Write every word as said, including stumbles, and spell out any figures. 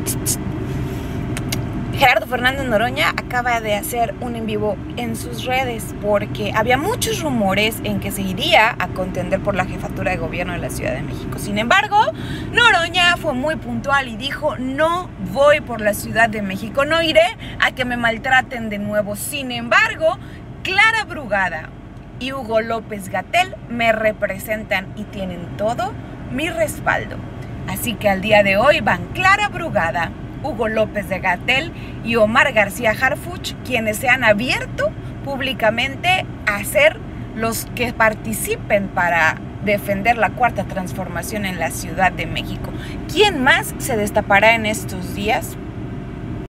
Gerardo Fernández Noroña acaba de hacer un en vivo en sus redes porque había muchos rumores en que se iría a contender por la jefatura de gobierno de la Ciudad de México. Sin embargo, Noroña fue muy puntual y dijo: no voy por la Ciudad de México, no iré a que me maltraten de nuevo. Sin embargo, Clara Brugada y Hugo López-Gatell me representan y tienen todo mi respaldo. Así que al día de hoy van Clara Brugada, Hugo López-Gatell y Omar García Harfuch, quienes se han abierto públicamente a ser los que participen para defender la cuarta transformación en la Ciudad de México. ¿Quién más se destapará en estos días?